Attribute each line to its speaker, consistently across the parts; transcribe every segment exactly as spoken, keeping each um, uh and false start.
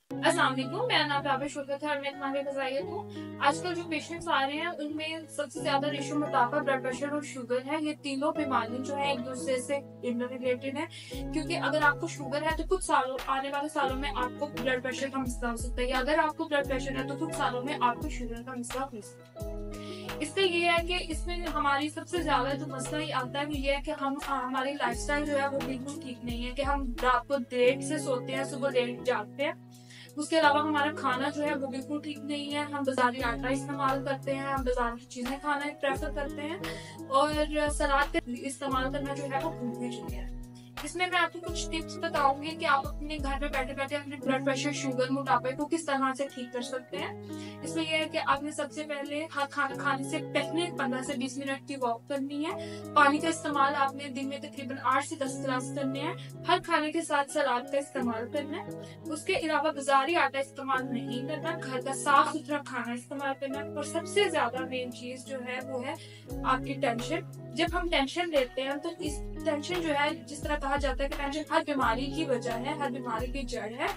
Speaker 1: अस्सलाम वालेकुम, मेरा नाम राबिया शुक्र है और मैं तुम्हारे बताइए तो आजकल जो पेशेंट्स आ रहे हैं उनमें सबसे ज्यादा रेशो मोटापा, ब्लड प्रेशर और शुगर है। ये तीनों बीमारियां जो है एक दूसरे से इंटर रिलेटेड है, क्योंकि अगर आपको शुगर है तो कुछ सालों आने वाले सालों में आपको ब्लड प्रेशर का मसला हो सकता है, या अगर आपको ब्लड प्रेशर है तो कुछ सालों में आपको शुगर का मसला हो सकता है। इससे ये है कि इसमें हमारी सबसे ज्यादा जो मसला ये आता है वो ये है कि हम हमारी लाइफस्टाइल जो है वो बिल्कुल ठीक नहीं है, कि हम रात को देर से सोते हैं, सुबह लेट जागते हैं। उसके अलावा हमारा खाना जो है वो बिल्कुल ठीक नहीं है, हम बाजारी आटा इस्तेमाल करते हैं, हम बाजारी चीजें खाना प्रेफर करते हैं और सलाद का इस्तेमाल करना जो है वो भूलने चुके हैं। इसमें मैं आपको कुछ टिप्स बताऊंगी कि आप अपने घर में बैठे बैठे अपने ब्लड प्रेशर, शुगर, मोटापे को किस तरह से ठीक कर सकते हैं। इसमें यह है कि आपने सबसे पहले हर खाना खाने से पहले पंद्रह से बीस मिनट की वॉक करनी है। पानी का इस्तेमाल आपने दिन में तकरीबन आठ से दस गिलास करने हैं। हर खाने के साथ सलाद का इस्तेमाल करना है। उसके अलावा बाजारी आटा इस्तेमाल नहीं करना, घर का साफ सुथरा खाना इस्तेमाल करना। और सबसे ज्यादा मेन चीज जो है वो है आपकी टेंशन। जब हम टेंशन लेते हैं तो इस टेंशन जो है, जिस तरह कहा जाता है कि टेंशन हर बीमारी की वजह है, हर बीमारी की जड़ है।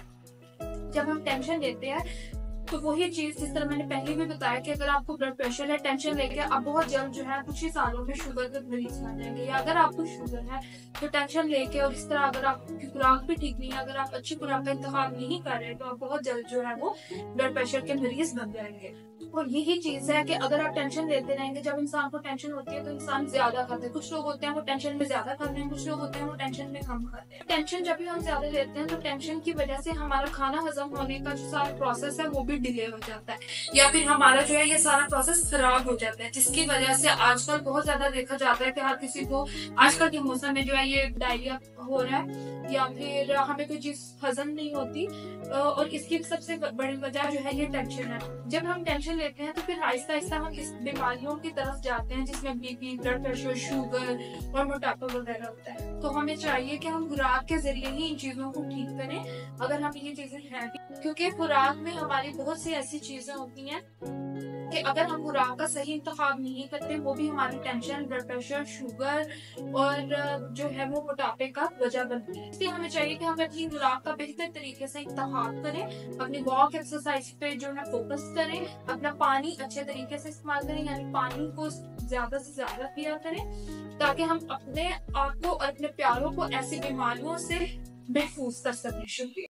Speaker 1: जब हम टेंशन लेते हैं तो वही चीज जिस तरह मैंने पहले भी बताया कि अगर आपको ब्लड प्रेशर है, टेंशन लेके आप बहुत जल्द जो है कुछ ही सालों में शुगर के मरीज बन जाएंगे। या अगर आपको शुगर है तो टेंशन लेके और इस तरह अगर आपकी खुराक भी ठीक नहीं है, अगर आप अच्छी खुराक का इंतखाब नहीं कर रहे तो आप बहुत जल्द जो है वो ब्लड प्रेशर के मरीज बन जाएंगे। और यही चीज है कि अगर आप टेंशन लेते रहेंगे, जब इंसान को टेंशन होती है तो इंसान ज्यादा खाते हैं। कुछ लोग होते हैं वो टेंशन में ज्यादा खाते हैं, कुछ लोग होते हैं वो टेंशन में कम खाते हैं। टेंशन जब भी हम ज्यादा लेते हैं तो टेंशन की वजह से हमारा खाना हजम होने का जो सारा प्रोसेस है वो भी डिले हो जाता है, या फिर हमारा जो है ये सारा प्रोसेस खराब हो जाता है, जिसकी वजह से आजकल बहुत ज्यादा देखा जाता है कि हर किसी को आजकल के मौसम में जो है ये डायरिया हो रहा है, या फिर हमें कोई चीज हजम नहीं होती। और इसकी सबसे बड़ी वजह जो है ये टेंशन है। जब हम टेंशन लेते हैं तो फिर आहिस्ता आहिस्ता हम इस बीमारियों की तरफ जाते हैं, जिसमें बीपी, ब्लड प्रेशर, शुगर और मोटापा वगैरह होता है। तो हमें चाहिए कि हम खुराक के जरिए ही इन चीजों को ठीक करें, अगर हम ये चीजें हैं, क्योंकि खुराक में हमारी बहुत सी ऐसी चीजें होती हैं कि अगर हम खुराक का सही इंतखाब नहीं करते, वो भी हमारी टेंशन, ब्लड प्रेशर, शुगर और जो है वो मोटापे का वजह बनती है। इसलिए हमें चाहिए कि हम अपनी खुराक का बेहतर तरीके से इंतखाब करें, अपनी वॉक एक्सरसाइज पे जो है फोकस करें, अपना पानी अच्छे तरीके से इस्तेमाल करें, यानी पानी को ज्यादा से ज्यादा पिया करें, ताकि हम अपने आप को और अपने प्यारों को ऐसी बीमारियों से महफूज कर सकें। शुक्रिया।